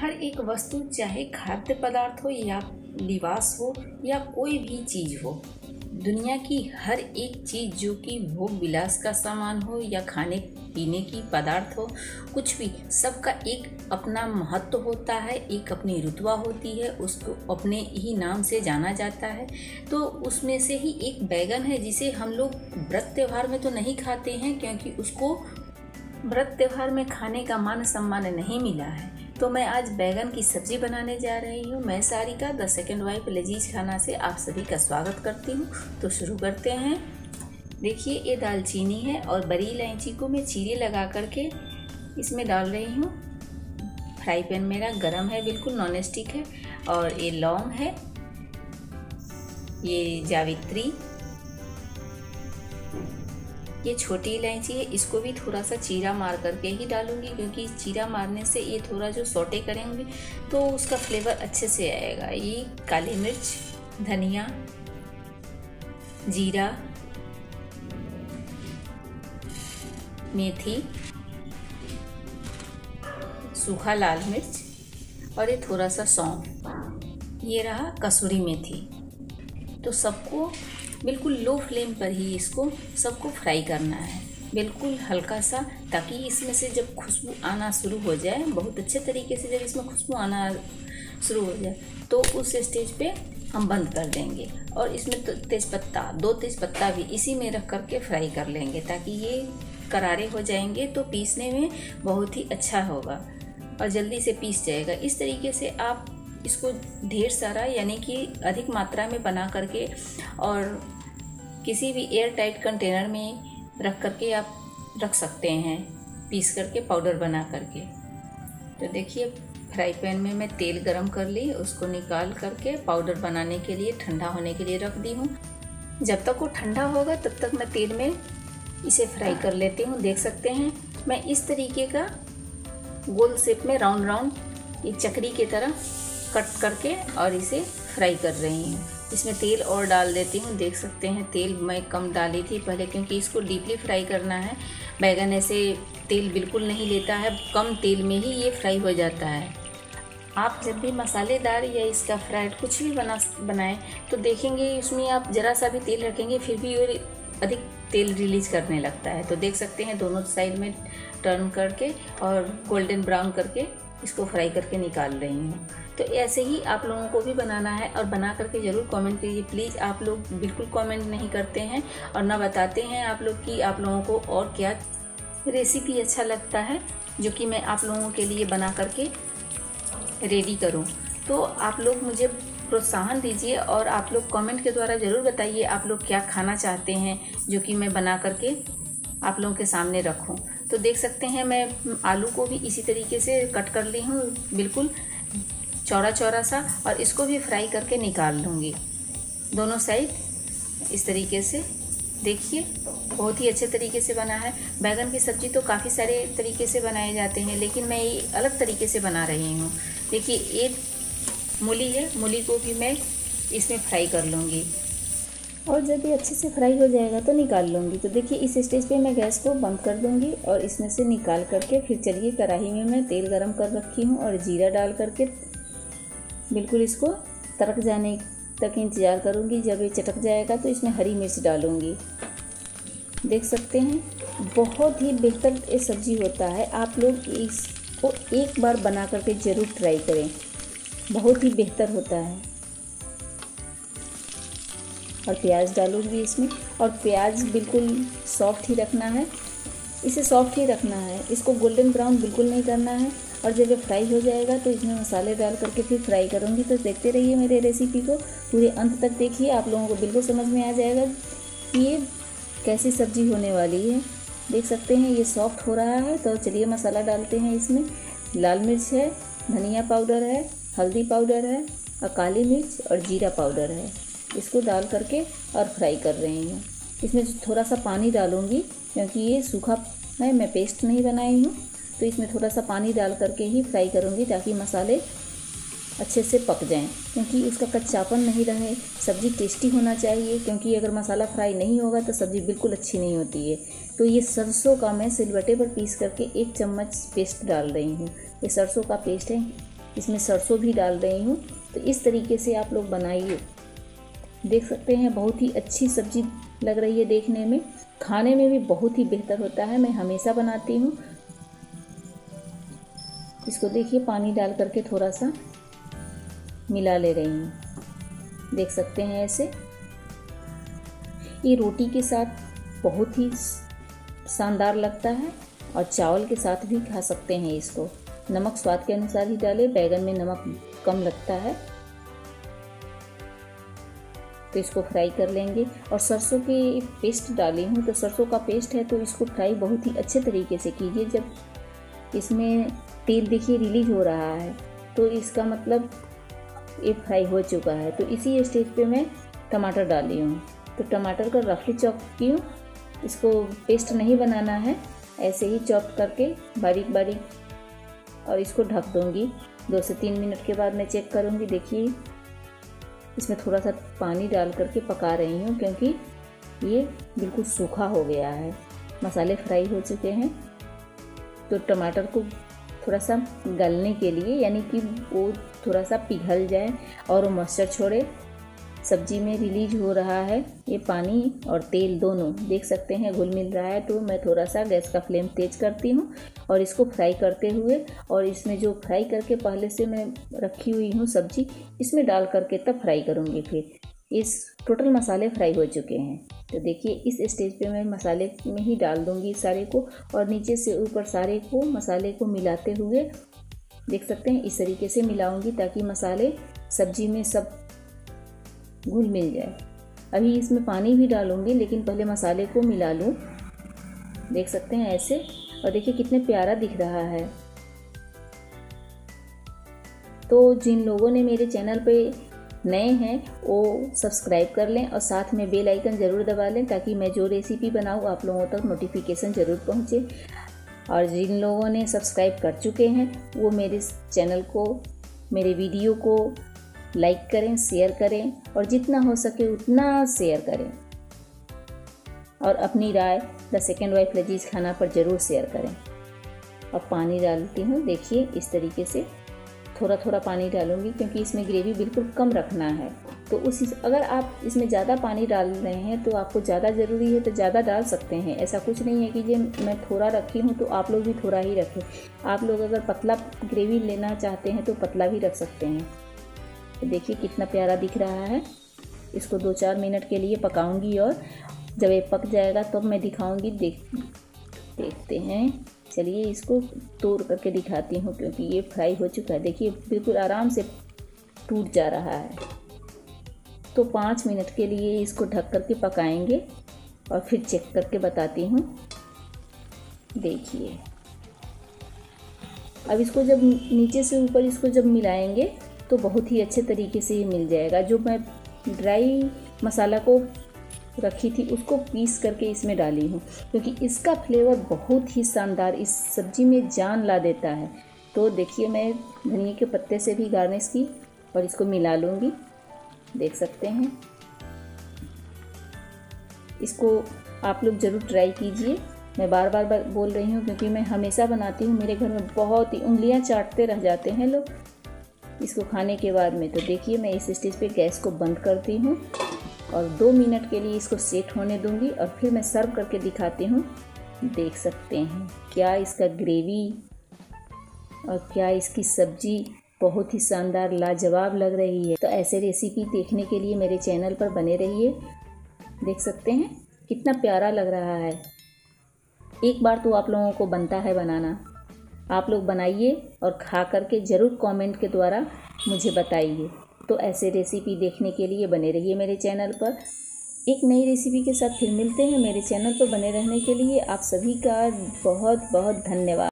हर एक वस्तु, चाहे खाद्य पदार्थ हो या लिबास हो या कोई भी चीज़ हो, दुनिया की हर एक चीज़ जो कि भोग विलास का सामान हो या खाने पीने की पदार्थ हो, कुछ भी, सबका एक अपना महत्व होता है, एक अपनी रुतबा होती है, उसको अपने ही नाम से जाना जाता है। तो उसमें से ही एक बैगन है जिसे हम लोग व्रत त्यौहार में तो नहीं खाते हैं, क्योंकि उसको व्रत त्यौहार में खाने का मान सम्मान नहीं मिला है। तो मैं आज बैगन की सब्जी बनाने जा रही हूँ। मैं सारिका द सेकंड वाइफ लजीज खाना से आप सभी का स्वागत करती हूँ। तो शुरू करते हैं। देखिए, ये दालचीनी है और बड़ी इलायची को मैं चीरे लगा करके इसमें डाल रही हूँ। फ्राई पैन मेरा गरम है, बिल्कुल नॉन स्टिक है। और ये लौंग है, ये जावित्री, ये छोटी इलायची है। इसको भी थोड़ा सा चीरा मार करके ही डालूंगी, क्योंकि चीरा मारने से ये थोड़ा जो सौटे करेंगे तो उसका फ्लेवर अच्छे से आएगा। ये काली मिर्च, धनिया, जीरा, मेथी, सूखा लाल मिर्च और ये थोड़ा सा सौंफ, ये रहा कसूरी मेथी। तो सबको बिल्कुल लो फ्लेम पर ही इसको सबको फ्राई करना है, बिल्कुल हल्का सा, ताकि इसमें से जब खुशबू आना शुरू हो जाए, बहुत अच्छे तरीके से जब इसमें खुशबू आना शुरू हो जाए तो उस स्टेज पे हम बंद कर देंगे। और इसमें तो तेज़पत्ता, 2 तेज़पत्ता भी इसी में रख करके फ्राई कर लेंगे, ताकि ये करारे हो जाएंगे तो पीसने में बहुत ही अच्छा होगा और जल्दी से पीस जाएगा। इस तरीके से आप इसको ढेर सारा, यानी कि अधिक मात्रा में बना करके और किसी भी एयर टाइट कंटेनर में रख करके आप रख सकते हैं, पीस करके पाउडर बना करके। तो देखिए, फ्राई पैन में मैं तेल गरम कर ली, उसको निकाल करके पाउडर बनाने के लिए ठंडा होने के लिए रख दी हूँ। जब तक वो ठंडा होगा तब तक मैं तेल में इसे फ्राई कर लेती हूँ। देख सकते हैं, मैं इस तरीके का गोल शेप में राउंड राउंड ये चकरी की तरह कट करके और इसे फ्राई कर रही हूँ। इसमें तेल और डाल देती हूँ। देख सकते हैं, तेल मैं कम डाली थी पहले, क्योंकि इसको डीपली फ्राई करना है। बैगन ऐसे तेल बिल्कुल नहीं लेता है, कम तेल में ही ये फ्राई हो जाता है। आप जब भी मसालेदार या इसका फ्राइड कुछ भी बनाएं तो देखेंगे इसमें आप ज़रा सा भी तेल रखेंगे फिर भी ये अधिक तेल रिलीज करने लगता है। तो देख सकते हैं, दोनों साइड में टर्न करके और गोल्डन ब्राउन करके इसको फ्राई करके निकाल रही हूँ। तो ऐसे ही आप लोगों को भी बनाना है और बना करके ज़रूर कमेंट कीजिए। प्लीज़, आप लोग बिल्कुल कमेंट नहीं करते हैं और ना बताते हैं आप लोग कि आप लोगों को और क्या रेसिपी अच्छा लगता है जो कि मैं आप लोगों के लिए बना करके रेडी करूं। तो आप लोग मुझे प्रोत्साहन दीजिए और आप लोग कमेंट के द्वारा ज़रूर बताइए आप लोग क्या खाना चाहते हैं जो कि मैं बना करके आप लोगों के सामने रखूं। तो देख सकते हैं, मैं आलू को भी इसी तरीके से कट कर ली हूँ, बिल्कुल चौड़ा चौड़ा सा, और इसको भी फ्राई करके निकाल लूँगी दोनों साइड इस तरीके से। देखिए, बहुत ही अच्छे तरीके से बना है। बैगन की सब्ज़ी तो काफ़ी सारे तरीके से बनाए जाते हैं, लेकिन मैं ये अलग तरीके से बना रही हूँ। देखिए, एक मूली है, मूली को भी मैं इसमें फ्राई कर लूँगी और जब ये अच्छे से फ्राई हो जाएगा तो निकाल लूँगी। तो देखिए, इस स्टेज पे मैं गैस को बंद कर दूँगी और इसमें से निकाल करके फिर चलिए कढ़ाई में मैं तेल गरम कर रखी हूँ और जीरा डाल करके बिल्कुल इसको तड़क जाने तक इंतज़ार करूँगी। जब ये चटक जाएगा तो इसमें हरी मिर्च डालूँगी। देख सकते हैं, बहुत ही बेहतर ये सब्ज़ी होता है। आप लोग इसको एक बार बना करके ज़रूर ट्राई करें, बहुत ही बेहतर होता है। और प्याज डालूँगी इसमें, और प्याज बिल्कुल सॉफ्ट ही रखना है, इसे सॉफ्ट ही रखना है, इसको गोल्डन ब्राउन बिल्कुल नहीं करना है। और जब ये फ्राई हो जाएगा तो इसमें मसाले डाल करके फिर फ्राई करूँगी। तो देखते रहिए मेरे रेसिपी को पूरे अंत तक देखिए, आप लोगों को बिल्कुल समझ में आ जाएगा कि ये कैसी सब्ज़ी होने वाली है। देख सकते हैं, ये सॉफ्ट हो रहा है। तो चलिए मसाला डालते हैं इसमें। लाल मिर्च है, धनिया पाउडर है, हल्दी पाउडर है और काली मिर्च और जीरा पाउडर है। इसको डाल करके और फ्राई कर रही हूँ। इसमें थोड़ा सा पानी डालूँगी, क्योंकि ये सूखा है, मैं पेस्ट नहीं बनाई हूँ। तो इसमें थोड़ा सा पानी डाल करके ही फ्राई करूँगी, ताकि मसाले अच्छे से पक जाएं, क्योंकि उसका कच्चापन नहीं रहे। सब्ज़ी टेस्टी होना चाहिए, क्योंकि अगर मसाला फ्राई नहीं होगा तो सब्ज़ी बिल्कुल अच्छी नहीं होती है। तो ये सरसों का मैं सिलबट्टे पर पीस करके 1 चम्मच पेस्ट डाल रही हूँ। ये सरसों का पेस्ट है, इसमें सरसों भी डाल रही हूँ। तो इस तरीके से आप लोग बनाइए। देख सकते हैं बहुत ही अच्छी सब्जी लग रही है देखने में, खाने में भी बहुत ही बेहतर होता है। मैं हमेशा बनाती हूँ। इसको देखिए पानी डाल करके थोड़ा सा मिला ले रही हूँ। देख सकते हैं ऐसे। ये रोटी के साथ बहुत ही शानदार लगता है और चावल के साथ भी खा सकते हैं इसको। नमक स्वाद के अनुसार ही डालें, बैगन में नमक कम लगता है। तो इसको फ्राई कर लेंगे। और सरसों की पेस्ट डाली हूँ, तो सरसों का पेस्ट है तो इसको फ्राई बहुत ही अच्छे तरीके से कीजिए। जब इसमें तेल देखिए रिलीज हो रहा है तो इसका मतलब ये फ्राई हो चुका है। तो इसी स्टेज पे मैं टमाटर डाली हूँ। तो टमाटर को रफली चॉप की हूँ। इसको पेस्ट नहीं बनाना है, ऐसे ही चॉप करके बारीक बारीक। और इसको ढक दूँगी। 2 से 3 मिनट के बाद मैं चेक करूँगी। देखिए इसमें थोड़ा सा पानी डाल करके पका रही हूँ क्योंकि ये बिल्कुल सूखा हो गया है। मसाले फ्राई हो चुके हैं। तो टमाटर को थोड़ा सा गलने के लिए, यानी कि वो थोड़ा सा पिघल जाए और वो मॉइस्चर छोड़े। सब्जी में रिलीज हो रहा है ये पानी और तेल दोनों, देख सकते हैं घुल मिल रहा है। तो मैं थोड़ा सा गैस का फ्लेम तेज करती हूँ और इसको फ्राई करते हुए, और इसमें जो फ्राई करके पहले से मैं रखी हुई हूँ सब्जी, इसमें डाल करके तब फ्राई करूँगी। फिर इस टोटल मसाले फ्राई हो चुके हैं। तो देखिए इस स्टेज पे मैं मसाले में ही डाल दूँगी सारे को, और नीचे से ऊपर सारे को मसाले को मिलाते हुए, देख सकते हैं इस तरीके से मिलाऊंगी ताकि मसाले सब्जी में सब घुल मिल जाए। अभी इसमें पानी भी डालूंगी लेकिन पहले मसाले को मिला लूँ। देख सकते हैं ऐसे। और देखिए कितने प्यारा दिख रहा है। तो जिन लोगों ने मेरे चैनल पे नए हैं वो सब्सक्राइब कर लें और साथ में बेल आइकन ज़रूर दबा लें ताकि मैं जो रेसिपी बनाऊँ आप लोगों तक नोटिफिकेशन ज़रूर पहुँचे। और जिन लोगों ने सब्सक्राइब कर चुके हैं वो मेरे चैनल को, मेरे वीडियो को लाइक करें, शेयर करें, और जितना हो सके उतना शेयर करें। और अपनी राय द सेकंड वाइफ लजीज खाना पर ज़रूर शेयर करें। अब पानी डालती हूँ। देखिए इस तरीके से थोड़ा थोड़ा पानी डालूंगी क्योंकि इसमें ग्रेवी बिल्कुल कम रखना है। तो अगर आप इसमें ज़्यादा पानी डाल रहे हैं तो आपको ज़्यादा ज़रूरी है तो ज़्यादा डाल सकते हैं। ऐसा कुछ नहीं है कि जो मैं थोड़ा रखी हूँ तो आप लोग भी थोड़ा ही रखें। आप लोग अगर पतला ग्रेवी लेना चाहते हैं तो पतला भी रख सकते हैं। तो देखिए कितना प्यारा दिख रहा है। इसको 2-4 मिनट के लिए पकाऊंगी और जब ये पक जाएगा तब मैं दिखाऊंगी। देखते हैं। चलिए इसको तोड़ करके दिखाती हूँ क्योंकि ये फ्राई हो चुका है। देखिए बिल्कुल आराम से टूट जा रहा है। तो 5 मिनट के लिए इसको ढक करके पकाएंगे और फिर चेक करके बताती हूँ। देखिए अब इसको जब नीचे से ऊपर इसको जब मिलाएंगे तो बहुत ही अच्छे तरीके से ये मिल जाएगा। जो मैं ड्राई मसाला को रखी थी उसको पीस करके इसमें डाली हूँ क्योंकि इसका फ्लेवर बहुत ही शानदार इस सब्ज़ी में जान ला देता है। तो देखिए मैं धनिया के पत्ते से भी गार्निश की और इसको मिला लूँगी। देख सकते हैं। इसको आप लोग ज़रूर ट्राई कीजिए। मैं बार बार बोल रही हूँ क्योंकि मैं हमेशा बनाती हूँ। मेरे घर में बहुत ही उंगलियाँ चाटते रह जाते हैं लोग इसको खाने के बाद में। तो देखिए मैं इस स्टेज पे गैस को बंद करती हूँ और 2 मिनट के लिए इसको सेट होने दूंगी और फिर मैं सर्व करके दिखाती हूँ। देख सकते हैं क्या इसका ग्रेवी और क्या इसकी सब्जी बहुत ही शानदार लाजवाब लग रही है। तो ऐसे रेसिपी देखने के लिए मेरे चैनल पर बने रहिए। देख सकते हैं कितना प्यारा लग रहा है। एक बार तो आप लोगों को बनता है बनाना। आप लोग बनाइए और खा करके ज़रूर कमेंट के द्वारा मुझे बताइए। तो ऐसे रेसिपी देखने के लिए बने रहिए मेरे चैनल पर। एक नई रेसिपी के साथ फिर मिलते हैं। मेरे चैनल पर बने रहने के लिए आप सभी का बहुत बहुत धन्यवाद।